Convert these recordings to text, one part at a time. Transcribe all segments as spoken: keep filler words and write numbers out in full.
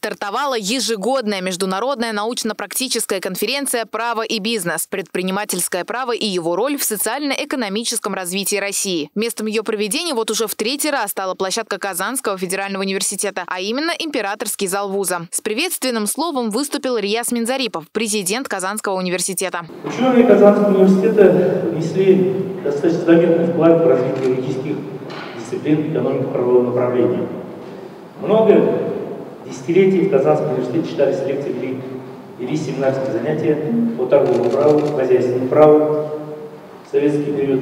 Стартовала ежегодная международная научно-практическая конференция «Право и бизнес. Предпринимательское право и его роль в социально-экономическом развитии России». Местом ее проведения вот уже в третий раз стала площадка Казанского федерального университета, а именно Императорский зал вуза. С приветственным словом выступил Рияз Минзарипов, президент Казанского университета. Ученые Казанского университета внесли достаточно заметный вклад в развитие юридических дисциплин экономико-правового направления. Много десятилетий в Казанском университете читались лекции, вели, вели семинарские занятия по торговому праву, хозяйственному праву, в советский период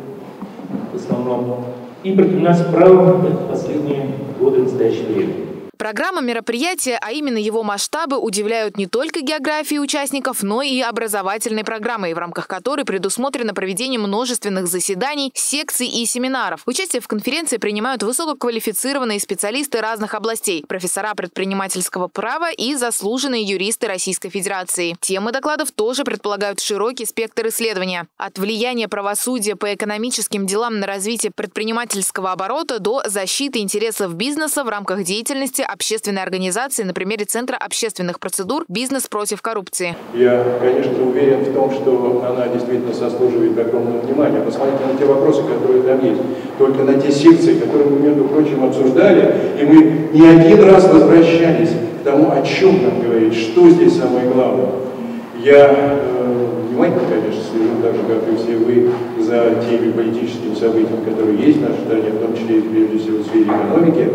в основном, и предпринимательское право в последние годы настоящего времени. Программа мероприятия, а именно его масштабы, удивляют не только географией участников, но и образовательной программой, в рамках которой предусмотрено проведение множественных заседаний, секций и семинаров. Участие в конференции принимают высококвалифицированные специалисты разных областей, профессора предпринимательского права и заслуженные юристы Российской Федерации. Темы докладов тоже предполагают широкий спектр исследования. От влияния правосудия по экономическим делам на развитие предпринимательского оборота до защиты интересов бизнеса в рамках деятельности общественной организации на примере Центра общественных процедур «Бизнес против коррупции». Я, конечно, уверен в том, что она действительно заслуживает огромного внимания. Посмотрите на те вопросы, которые там есть. Только на те секции, которые мы, между прочим, обсуждали, и мы не один раз возвращались к тому, о чем нам говорить, что здесь самое главное. Я э, внимательно, конечно, слежу, так же, как и все вы, за теми политическими событиями, которые есть в нашей стране, в том числе и, прежде всего, в сфере экономики.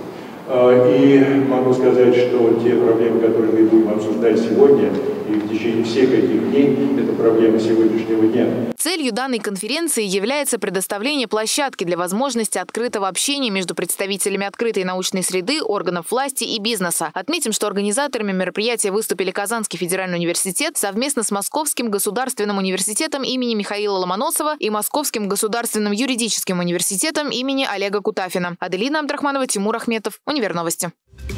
И могу сказать, что те проблемы, которые мы будем обсуждать сегодня и в течение всех этих дней, это проблемы сегодняшнего дня. Целью данной конференции является предоставление площадки для возможности открытого общения между представителями открытой научной среды, органов власти и бизнеса. Отметим, что организаторами мероприятия выступили Казанский федеральный университет совместно с Московским государственным университетом имени Михаила Ломоносова и Московским государственным юридическим университетом имени Олега Кутафина. Аделина Абдрахманова, Тимур Ахметов, Универновости.